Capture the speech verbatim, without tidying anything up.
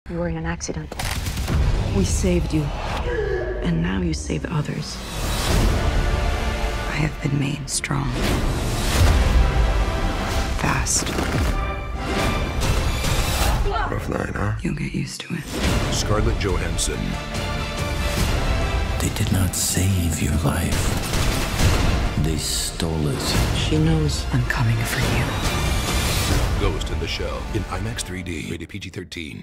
You were in an accident. We saved you. And now you save others. I have been made strong. Fast. Rough night, huh? You'll get used to it. Scarlett Johansson. They did not save your life. They stole it. She knows I'm coming for you. Ghost in the Shell in IMAX three D. Rated P G thirteen.